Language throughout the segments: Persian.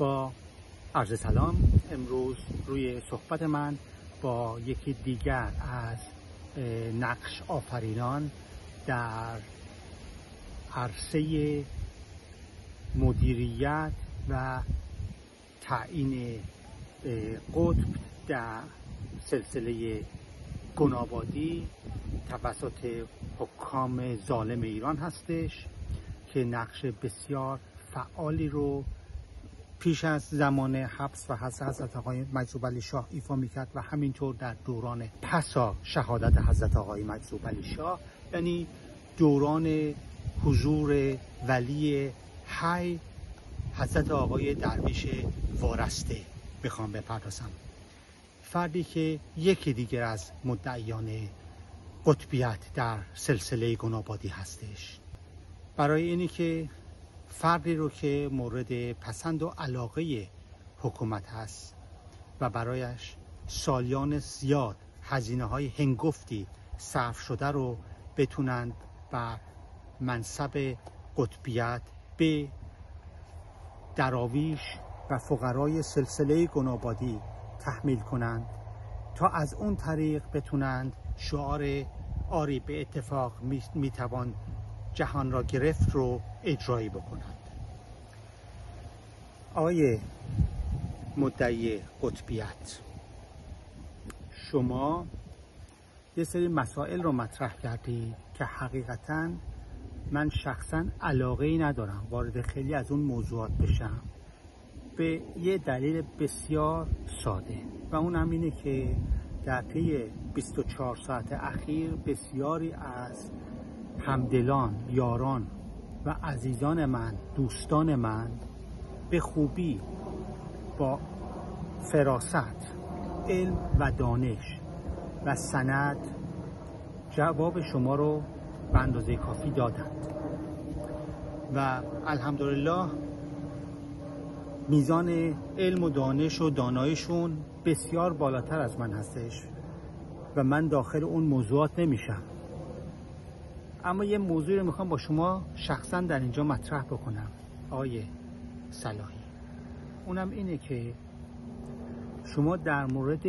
با عرض سلام. امروز روی صحبت من با یکی دیگر از نقش آفرینان در عرصه مدیریت و تعیین قطب در سلسله گنابادی توسط حکام ظالم ایران هستش که نقش بسیار فعالی رو پیش از زمان حبس و حضرت آقای مجذوب علی شاه ایفا میکرد و همینطور در دوران پسا شهادت حضرت آقای مجذوب علی شاه، یعنی دوران حضور ولی حی حضرت آقای درویش وارسته میخوام بپردازم. فردی که یکی دیگر از مدعیان قطبیت در سلسله گنابادی هستش. برای اینی که فردی رو که مورد پسند و علاقه حکومت هست و برایش سالیان زیاد هزینه‌های هنگفتی صرف شده رو بتونند بر منصب قطبیت به دراویش و فقرای سلسله گنابادی تحمیل کنند تا از اون طریق بتونند شعار آری به اتفاق میتوان جهان را گرفت رو اجرایی بکنند. آقای مدعی قطبیت، شما یه سری مسائل رو مطرح کردید که حقیقتاً من شخصاً علاقه‌ای ندارم وارد خیلی از اون موضوعات بشم، به یه دلیل بسیار ساده و اون هم اینه که در طی 24 ساعت اخیر بسیاری از همدلان، یاران و عزیزان من، دوستان من به خوبی با فراست، علم و دانش و سند جواب شما رو به اندازه کافی دادند و الحمدلله میزان علم و دانش و دانایشون بسیار بالاتر از من هستش و من داخل اون موضوعات نمیشم. اما یه موضوعی رو میخوام با شما شخصا در اینجا مطرح بکنم آقای صلاحی. اونم اینه که شما در مورد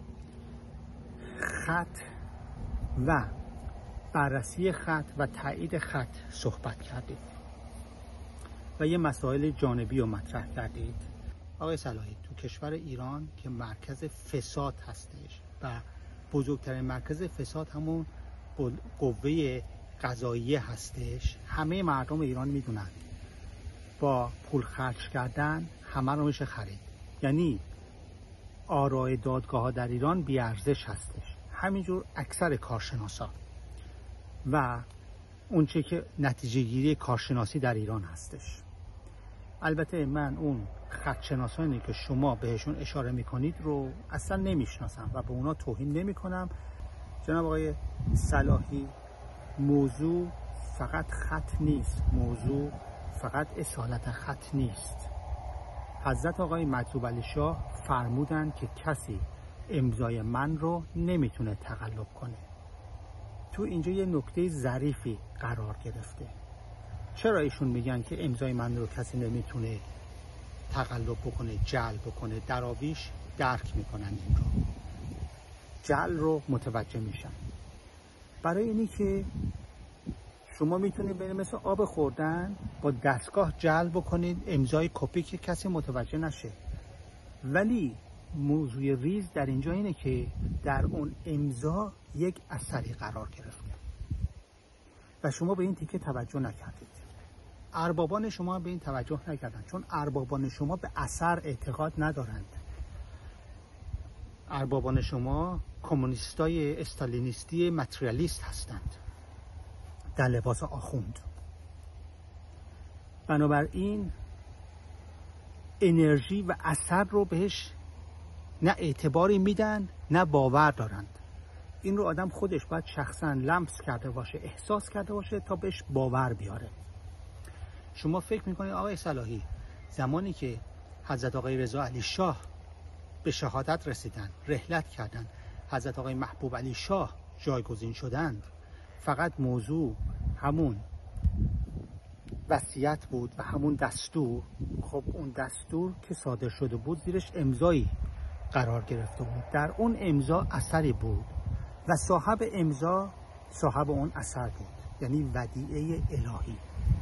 خط و بررسی خط و تایید خط صحبت کردید و یه مسائل جانبی رو مطرح کردید. آقای صلاحی، تو کشور ایران که مرکز فساد هستش و بزرگترین مرکز فساد همون قوه قضاییه هستش، همه مردم ایران میدونن با پول خرج کردن همه رو میشه خرید. یعنی آرای دادگاه ها در ایران بیارزش هستش، همینجور اکثر کارشناسا و اونچه که نتیجه گیری کارشناسی در ایران هستش. البته من اون خطشناسانی که شما بهشون اشاره میکنید رو اصلا نمیشناسم و به اونا توهین نمی کنم. جناب آقای صلاحی، موضوع فقط خط نیست، موضوع فقط اصالت خط نیست. حضرت آقای مجذوب علی شاه فرمودن که کسی امضای من رو نمیتونه تقلب کنه. تو اینجا یه نکته ظریفی قرار گرفته. چرا ایشون میگن که امضای من رو کسی نمیتونه تقلب بکنه، جعل بکنه؟ دراویش درک میکنن این رو، جعل رو متوجه میشن. برای اینی که شما میتونید برید مثل آب خوردن با دستگاه جعل بکنید امضای کپی که کسی متوجه نشه. ولی موضوع ریز در اینجا اینه که در اون امضا یک اثری قرار گرفته و شما به این تیکه توجه نکردید. اربابان شما به این توجه نکردن چون اربابان شما به اثر اعتقاد ندارند. اربابان شما کمونیستای استالینیستی متریالیست هستند در لباس آخوند. بنابراین انرژی و اثر رو بهش نه اعتباری میدن نه باور دارند. این رو آدم خودش باید شخصا لمس کرده باشه، احساس کرده باشه تا بهش باور بیاره. شما فکر میکنید آقای صلاحی زمانی که حضرت آقای رضا علی شاه به شهادت رسیدن، رحلت کردن، حضرت آقای محبوب علی شاه جایگزین شدند، فقط موضوع همون وصیت بود و همون دستور، خب اون دستور که صادر شده بود زیرش امضایی قرار گرفته بود. در اون امضا اثری بود و صاحب امضا صاحب اون اثر بود، یعنی ودیعه الهی.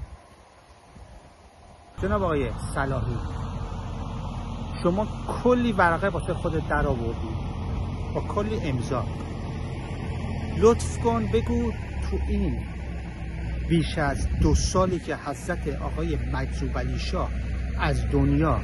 جناب آقای صلاحی، شما کلی ورقه واسه خودت در آوردی با کلی امضا. لطف کن بگو تو این بیش از 2 سالی که حضرت آقای مجذوب علی شاه از دنیا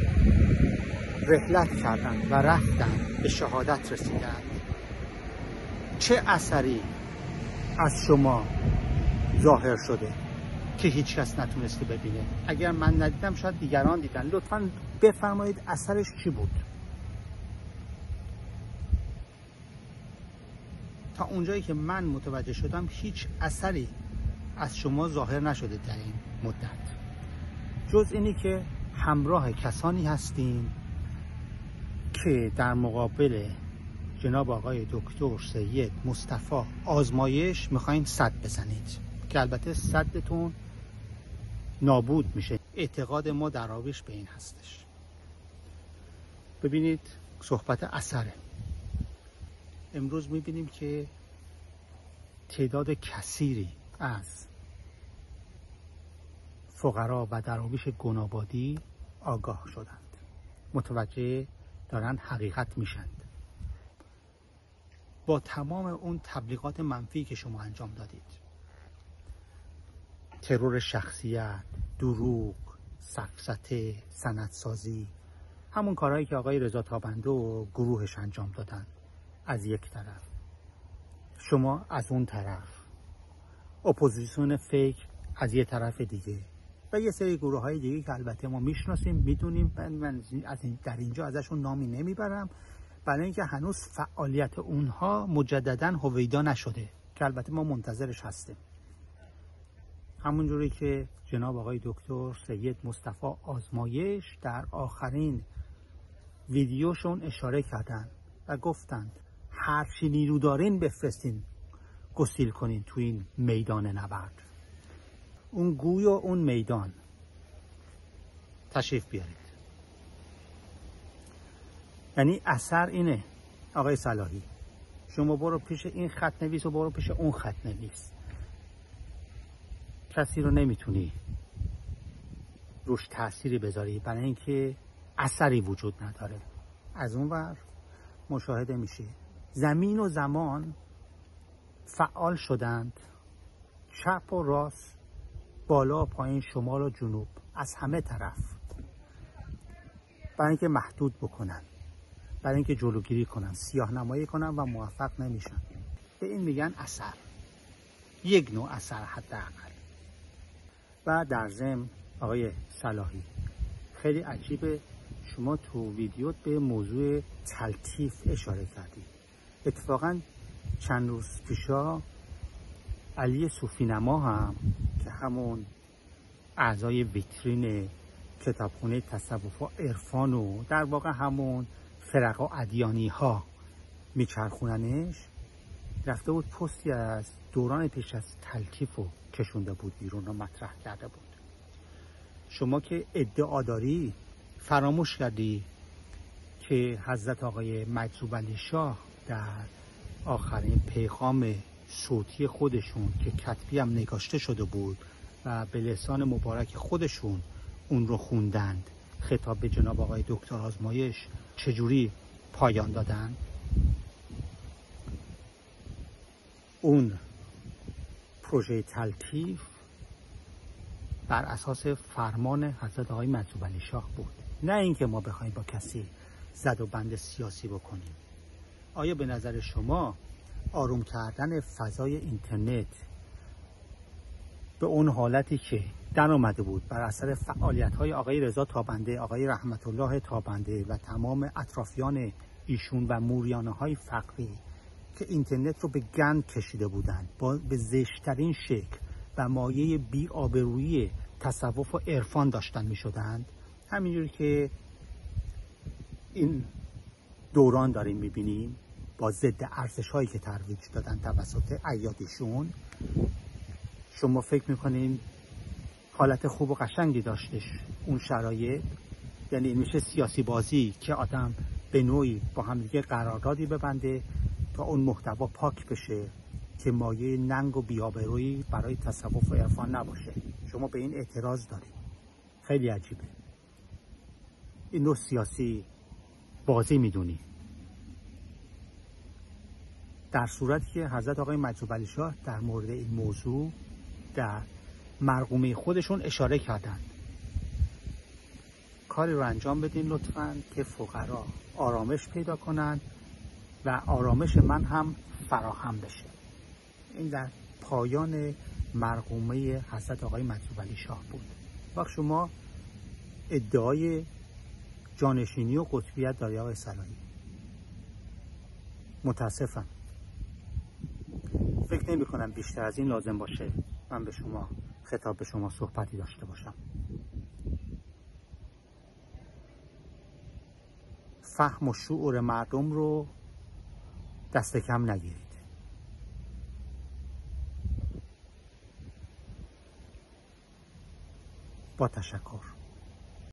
رحلت کردن و رفتن به شهادت رسیدن، چه اثری از شما ظاهر شده که هیچ کس نتونسته ببینه؟ اگر من ندیدم شاید دیگران دیدن. لطفاً بفرمایید اثرش چی بود؟ تا اونجایی که من متوجه شدم هیچ اثری از شما ظاهر نشده در این مدت، جز اینی که همراه کسانی هستین که در مقابل جناب آقای دکتر سید مصطفی آزمایش میخواین سد بزنید که البته سدتون نابود میشه. اعتقاد ما در آویش به این هستش. ببینید صحبت اثره. امروز میبینیم که تعداد کثیری از فقرا و دراویش گنابادی آگاه شدند، متوجه دارن حقیقت میشند. با تمام اون تبلیغات منفی که شما انجام دادید، ترور شخصیت، دروغ، سفسطه، سندسازی، همون کارهایی که آقای رضا تابنده و گروهش انجام دادن از یک طرف، شما از اون طرف، اپوزیسیون فیک از یه طرف دیگه و یه سری گروه های دیگه که البته ما میشناسیم، میدونیم. من در اینجا ازشون نامی نمیبرم برای اینکه هنوز فعالیت اونها مجددا هویدا نشده که البته ما منتظرش هستیم. همونجوری که جناب آقای دکتر سید مصطفی آزمایش در آخرین ویدیوشون اشاره کردن و گفتند هر چی نیرو دارین بفرستین گسیل کنین تو این میدان نبرد. اون گوی و اون میدان تشریف بیارید. یعنی اثر اینه آقای صلاحی، شما برو پیش این خط نویس و برو پیش اون خط نویس، کسی رو نمیتونی روش تأثیری بذاری برای اینکه اثری وجود نداره. از اون ور مشاهده میشه زمین و زمان فعال شدند، چپ و راست، بالا و پایین، شمال و جنوب، از همه طرف، برای اینکه محدود بکنن، برای اینکه جلوگیری کنن، سیاه نمایی کنن و موفق نمیشن. به این میگن اثر، یک نوع اثر حداقل. و در ضمن آقای صلاحی، خیلی عجیبه شما تو ویدیوت به موضوع تلطیف اشاره کردید. اتفاقا چند روز پیشا علی صوفی‌نما هم که همون اعضای ویترین کتابخونه تصوف و عرفان و در واقع همون فرق و ادیانی ها میچرخوننش، رفته بود پستی از دوران پیش از تلطیف رو کشونده بود بیرون و مطرح کرده بود. شما که ادعا داری فراموش کردی که حضرت آقای مجذوب علی شاه در آخرین پیغام صوتی خودشون که کتبی هم نگاشته شده بود و به لسان مبارک خودشون اون رو خوندند، خطاب به جناب آقای دکتر آزمایش چجوری پایان دادن؟ اون پروژه تلطیف بر اساس فرمان حضرت آقای مجذوب علی شاه بود، نه اینکه ما بخوایم با کسی زد و بند سیاسی بکنیم. آیا به نظر شما آروم کردن فضای اینترنت به اون حالتی که در آمده بود بر اثر فعالیت‌های آقای رضا تابنده، آقای رحمت الله تابنده و تمام اطرافیان ایشون و موریانه‌های فقری که اینترنت رو به گند کشیده بودند، به زشت‌ترین شکل و مایه بی‌آبرویی تصوف و عرفان داشتن می‌شدند، همینجوری که این دوران داریم می‌بینیم با ضد ارزش‌هایی که ترویج دادن توسط ایادیشون، شما فکر می‌کنین حالت خوب و قشنگی داشتش اون شرایط. یعنی این میشه سیاسی بازی که آدم به نوعی با همدیگه قراردادی ببنده تا اون محتوا پاک بشه که مایه ننگ و بی‌آبرویی برای تصوف و عرفان نباشه. شما به این اعتراض دارید. خیلی عجیبه. این نوع سیاسی بازی میدونی. در صورتی که حضرت آقای مجذوب علی شاه در مورد این موضوع در مرقومه خودشون اشاره کردند. کاری رو انجام بدین لطفاً که فقرا آرامش پیدا کنند و آرامش من هم فراهم بشه. این در پایان مرقومه حضرت آقای مجذوب علی شاه بود. وقت شما ادعای جانشینی و قطبیت داری آقای صلاحی. متاسفم. فکر نمی کنم بیشتر از این لازم باشه من به شما خطاب به شما صحبتی داشته باشم. فهم و شعور مردم رو دست کم نگیرید. با تشکر.